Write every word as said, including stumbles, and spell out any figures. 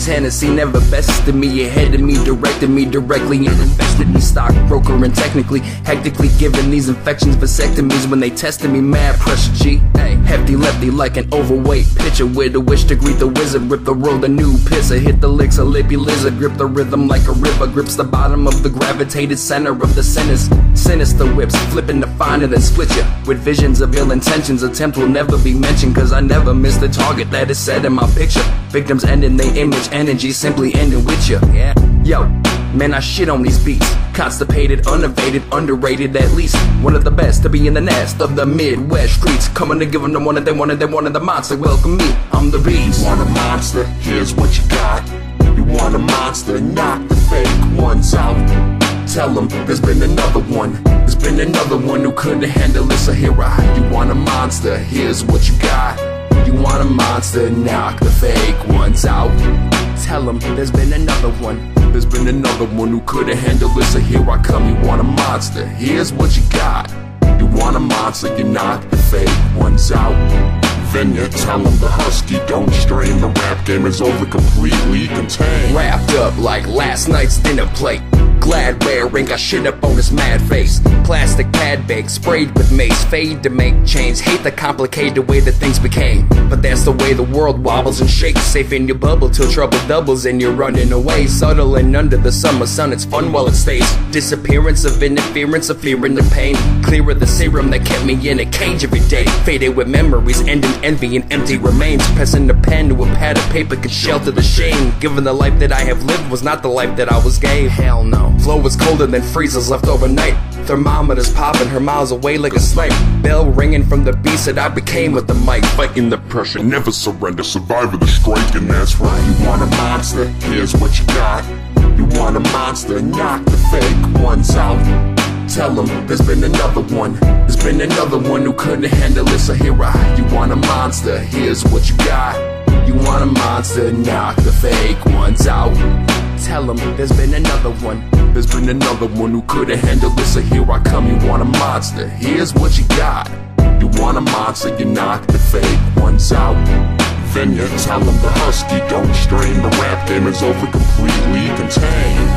Tennessee never bested me, ahead of me, directed me directly, and invested me, stockbroker and technically, hectically giving these infections vasectomies when they tested me, mad pressure G. Hey, hefty lefty like an overweight pitcher with a wish to greet the wizard, rip the road a new pisser, hit the licks a lippy lizard, grip the rhythm like a river, grips the bottom of the gravitated center of the sinners, sinister whips, flipping to find and then split ya, with visions of ill intentions, attempt will never be mentioned, cause I never miss the target that is set in my picture, victims ending they image, energy simply ending with ya, yeah, yo, man I shit on these beats, constipated, unevaded, underrated at least, one of the best to be in the nest of the Midwest streets, coming to give them the one that they wanted, they wanted the monster, welcome me, I'm the beast. You want a monster, here's what you got, you want a monster, knock the fake ones out, tell them there's been another one, there's been another one who couldn't handle this, so here I, you want a monster, here's what you got, you want a monster, knock the fake ones out, tell them there's been another one, there's been another one who couldn't handle this, so here I come, you want a monster, here's what you got, you want a monster, you knock the fake ones out, then you tell them the Huskee don't strain, the rap game is over, completely contained, wrapped up like last night's dinner plate, glad wearing, got shit up on his mad face, plastic pad bake, sprayed with mace, fade to make change, hate the complicated way that things became, but that's the way the world wobbles and shakes, safe in your bubble till trouble doubles and you're running away, subtle and under the summer sun, it's fun while it stays, disappearance of interference, of fear and the pain, clear of the serum that kept me in a cage every day, faded with memories, ending envy and empty remains, pressing the pen to a pad of paper could shelter the shame, given the life that I have lived was not the life that I was gave, hell no. Flow was colder than freezers left overnight, thermometers popping her miles away like a snipe, bell ringing from the beast that I became with the mic, fighting the pressure, never surrender, survivor the strike, and that's right. You want a monster, here's what you got, you want a monster, knock the fake ones out, tell them there's been another one, there's been another one who couldn't handle it, so here I, you want a monster, here's what you got, you want a monster, knock the fake ones out, tell them there's been another one, there's been another one who couldn't handle this, so here I come, you want a monster, here's what you got, you want a monster, you knock the fake ones out, then you tell them the Huskee don't strain, the rap game is over, completely contained.